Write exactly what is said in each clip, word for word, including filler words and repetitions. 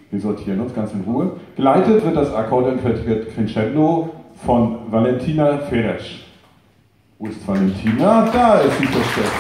Wir sortieren uns ganz in Ruhe. Geleitet wird das Akkordeonquartett Crescendo von Valentina Feresch. Wo ist Valentina? Da ist sie versteckt.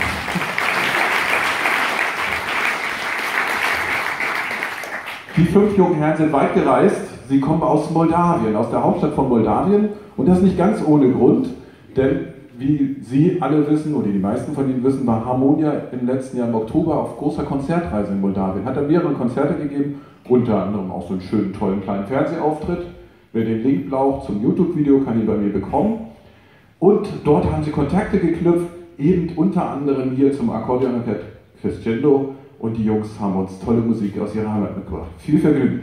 Die fünf jungen Herren sind weit gereist. Sie kommen aus Moldawien, aus der Hauptstadt von Moldawien. Und das nicht ganz ohne Grund, denn wie Sie alle wissen, oder die meisten von Ihnen wissen, war Harmonia im letzten Jahr im Oktober auf großer Konzertreise in Moldawien. Hat er mehrere Konzerte gegeben, unter anderem auch so einen schönen, tollen kleinen Fernsehauftritt. Wer den Link braucht zum YouTube-Video, kann ihn bei mir bekommen. Und dort haben sie Kontakte geknüpft, eben unter anderem hier zum Akkordeonquartett Crescendo. Und die Jungs haben uns tolle Musik aus ihrer Heimat mitgebracht. Viel Vergnügen!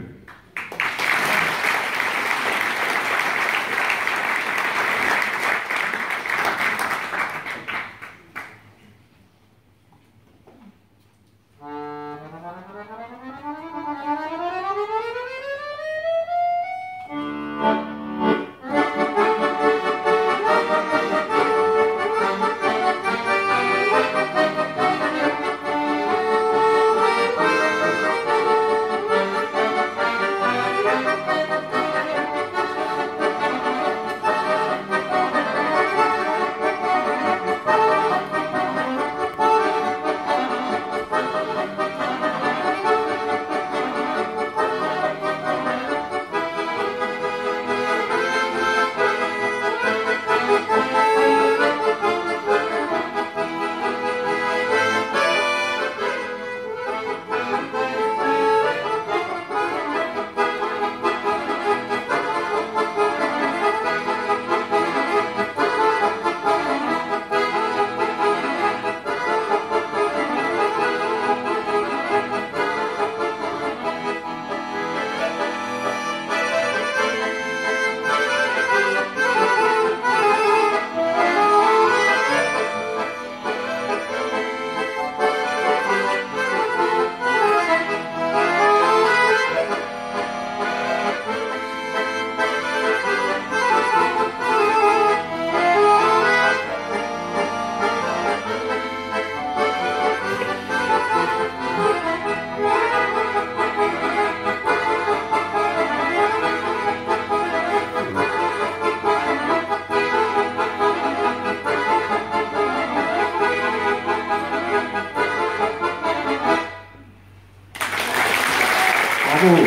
Bravo!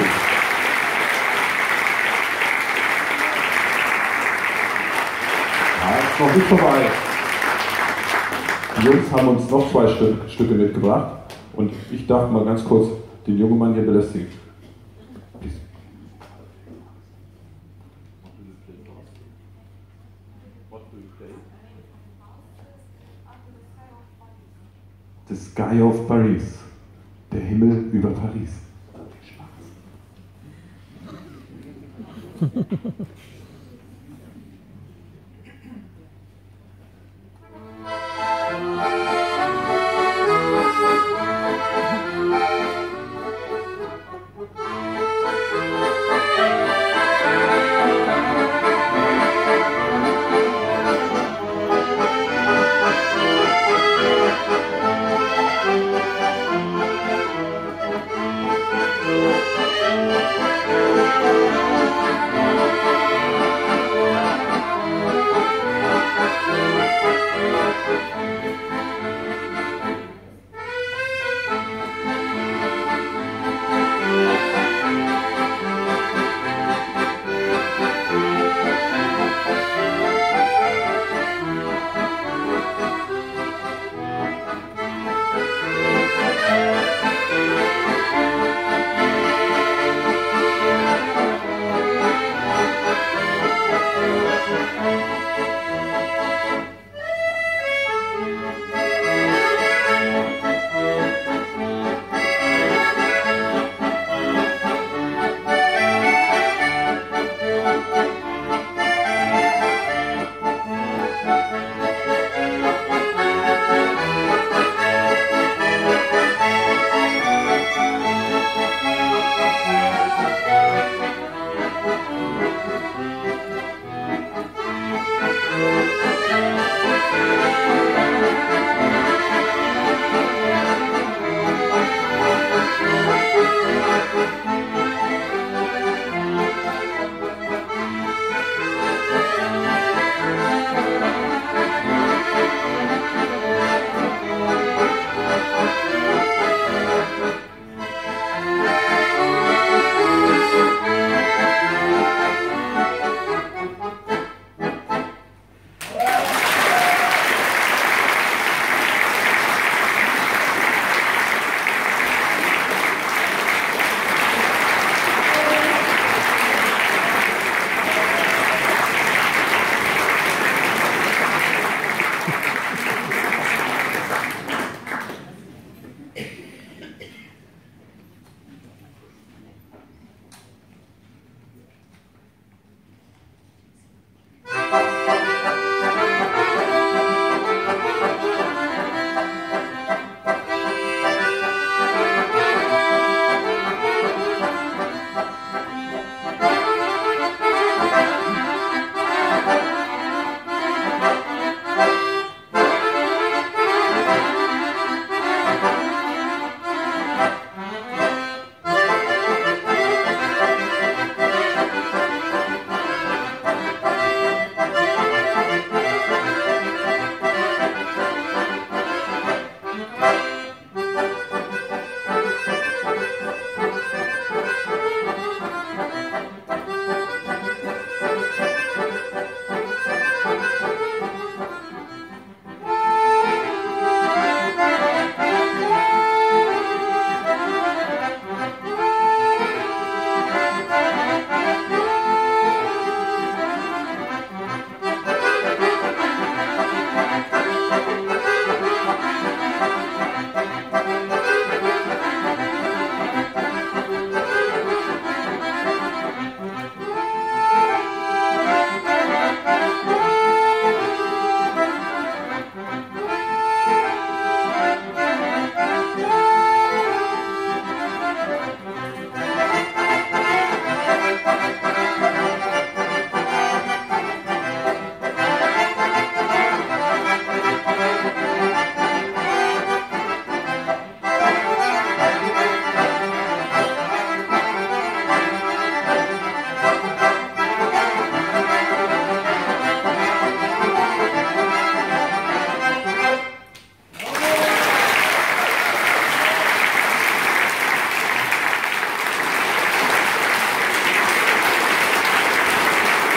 Ja, ist noch nicht vorbei. Die Jungs haben uns noch zwei Stück, Stücke mitgebracht und ich darf mal ganz kurz den jungen Mann hier belästigen. The Sky of Paris, der Himmel über Paris.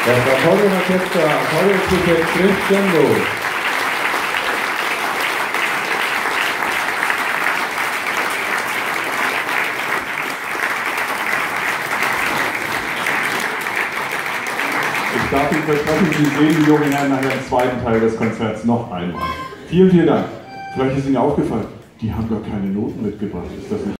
Das Apollo-Orchester, Apollo-Projekt Crescendo. Ich darf Ihnen versprechen, Sie sehen die jungen Herren nachher im zweiten Teil des Konzerts noch einmal. Vielen, vielen Dank. Vielleicht ist Ihnen aufgefallen, die haben gar keine Noten mitgebracht. Ist das nicht